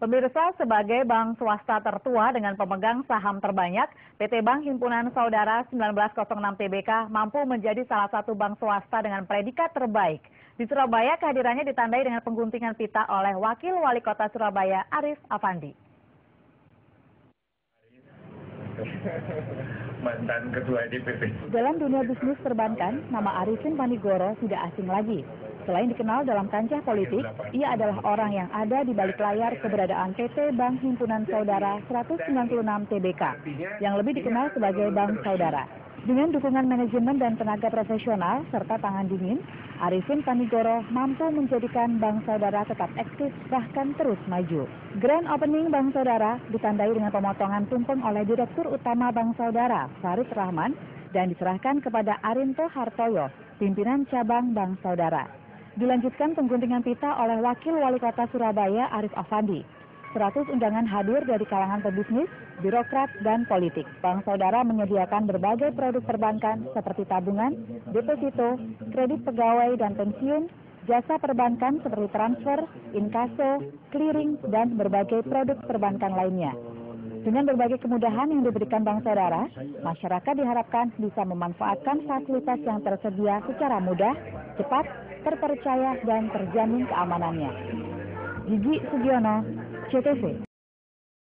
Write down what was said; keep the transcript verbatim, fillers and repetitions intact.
Pemirsa, sebagai bank swasta tertua dengan pemegang saham terbanyak, P T Bank Himpunan Saudara seribu sembilan ratus enam T B K mampu menjadi salah satu bank swasta dengan predikat terbaik. Di Surabaya, kehadirannya ditandai dengan pengguntingan pita oleh Wakil Wali Kota Surabaya, Arif Afandi. Mantan Ketua D P P. Dalam dunia bisnis perbankan, nama Arifin Panigoro tidak asing lagi. Selain dikenal dalam kancah politik, ia adalah orang yang ada di balik layar keberadaan P T Bank Himpunan Saudara seratus sembilan puluh enam T B K, yang lebih dikenal sebagai Bank Saudara. Dengan dukungan manajemen dan tenaga profesional serta tangan dingin, Arifin Panigoro mampu menjadikan Bank Saudara tetap eksis bahkan terus maju. Grand Opening Bank Saudara ditandai dengan pemotongan tumpeng oleh Direktur Utama Bank Saudara, Farid Rahman, dan diserahkan kepada Arinto Hartoyo, pimpinan cabang Bank Saudara. Dilanjutkan pengguntingan pita oleh Wakil Wali Kota Surabaya, Arif Afandi. seratus undangan hadir dari kalangan pebisnis, birokrat, dan politik. Bank Saudara menyediakan berbagai produk perbankan seperti tabungan, deposito, kredit pegawai dan pensiun, jasa perbankan seperti transfer, inkaso, clearing, dan berbagai produk perbankan lainnya. Dengan berbagai kemudahan yang diberikan Bank Saudara, masyarakat diharapkan bisa memanfaatkan fasilitas yang tersedia secara mudah, cepat, terpercaya, dan terjamin keamanannya. Gigi Sugiono, C T V.